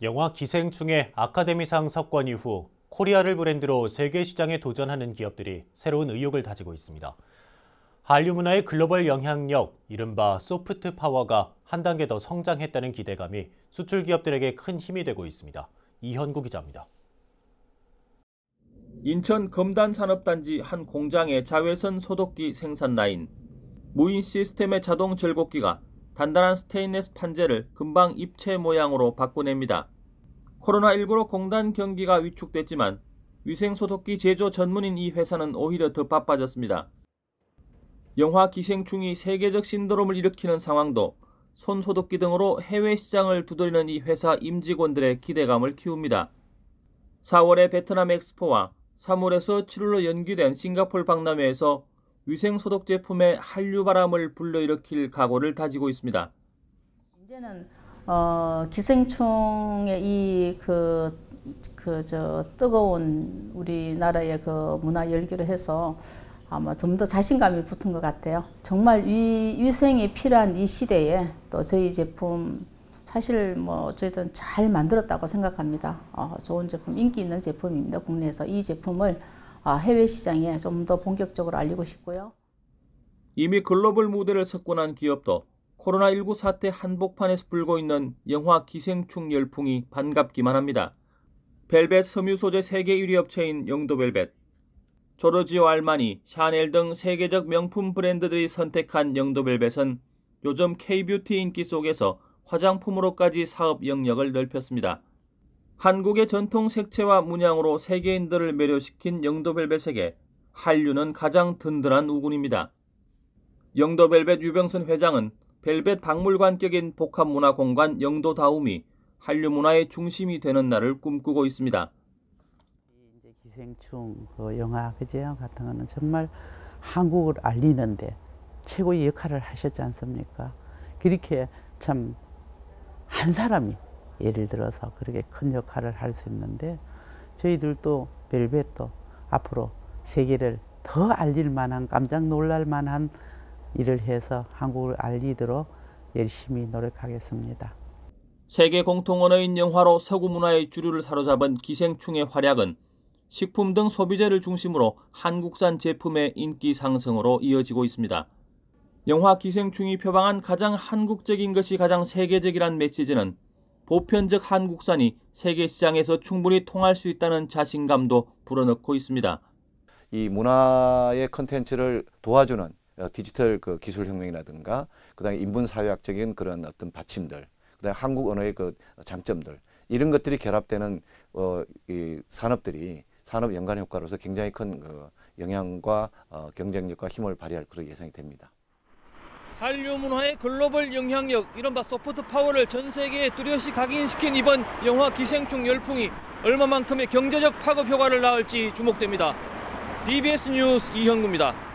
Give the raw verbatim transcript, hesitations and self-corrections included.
영화 기생충의 아카데미상 석권 이후 코리아를 브랜드로 세계 시장에 도전하는 기업들이 새로운 의욕을 다지고 있습니다. 한류 문화의 글로벌 영향력, 이른바 소프트 파워가 한 단계 더 성장했다는 기대감이 수출 기업들에게 큰 힘이 되고 있습니다. 이현구 기자입니다. 인천 검단산업단지 한 공장의 자외선 소독기 생산 라인. 무인 시스템의 자동 절곡기가 단단한 스테인리스 판재를 금방 입체 모양으로 바꿔냅니다. 코로나십구로 공단 경기가 위축됐지만 위생소독기 제조 전문인 이 회사는 오히려 더 바빠졌습니다. 영화 기생충이 세계적 신드롬을 일으키는 상황도 손소독기 등으로 해외 시장을 두드리는 이 회사 임직원들의 기대감을 키웁니다. 사월에 베트남 엑스포와 삼월에서 칠월로 연기된 싱가포르 박람회에서 위생소독 제품의 한류 바람을 불러일으킬 각오를 다지고 있습니다. 이제는 어, 기생충의 이 그 그 저 뜨거운 우리나라의 그 문화 열기를 해서 아마 좀 더 자신감이 붙은 것 같아요. 정말 위, 위생이 필요한 이 시대에 또 저희 제품 사실 뭐 저희들은 잘 만들었다고 생각합니다. 어, 좋은 제품, 인기 있는 제품입니다. 국내에서 이 제품을 어, 해외 시장에 좀 더 본격적으로 알리고 싶고요. 이미 글로벌 무대를 석권한 기업도 코로나십구 사태 한복판에서 불고 있는 영화 기생충 열풍이 반갑기만 합니다. 벨벳 섬유 소재 세계 일 위 업체인 영도벨벳, 조르지오 알마니, 샤넬 등 세계적 명품 브랜드들이 선택한 영도벨벳은 요즘 K-뷰티 인기 속에서 화장품으로까지 사업 영역을 넓혔습니다. 한국의 전통 색채와 문양으로 세계인들을 매료시킨 영도벨벳에게 한류는 가장 든든한 우군입니다. 영도벨벳 유병선 회장은 벨벳 박물관격인 복합문화공간 영도다움이 한류 문화의 중심이 되는 날을 꿈꾸고 있습니다. 이제 기생충 그 영화 그죠 같은 거는 정말 한국을 알리는데 최고의 역할을 하셨지 않습니까? 그렇게 참 한 사람이 예를 들어서 그렇게 큰 역할을 할 수 있는데 저희들도 벨벳도 앞으로 세계를 더 알릴 만한 깜짝 놀랄 만한 일을 해서 한국을 알리도록 열심히 노력하겠습니다. 세계 공통 언어인 영화로 서구 문화의 주류를 사로잡은 기생충의 활약은 식품 등 소비재를 중심으로 한국산 제품의 인기 상승으로 이어지고 있습니다. 영화 기생충이 표방한 가장 한국적인 것이 가장 세계적이란 메시지는 보편적 한국산이 세계 시장에서 충분히 통할 수 있다는 자신감도 불어넣고 있습니다. 이 문화의 컨텐츠를 도와주는 디지털 그 기술혁명이라든가 그다음에 인문사회학적인 그런 어떤 받침들, 그다음에 한국 언어의 그 장점들 이런 것들이 결합되는 어, 이 산업들이 산업 연관 효과로서 굉장히 큰 그 영향과 어, 경쟁력과 힘을 발휘할 그런 예상이 됩니다. 한류 문화의 글로벌 영향력, 이른바 소프트 파워를 전 세계에 뚜렷이 각인시킨 이번 영화 기생충 열풍이 얼마만큼의 경제적 파급 효과를 낳을지 주목됩니다. 비비에스 뉴스 이현구입니다.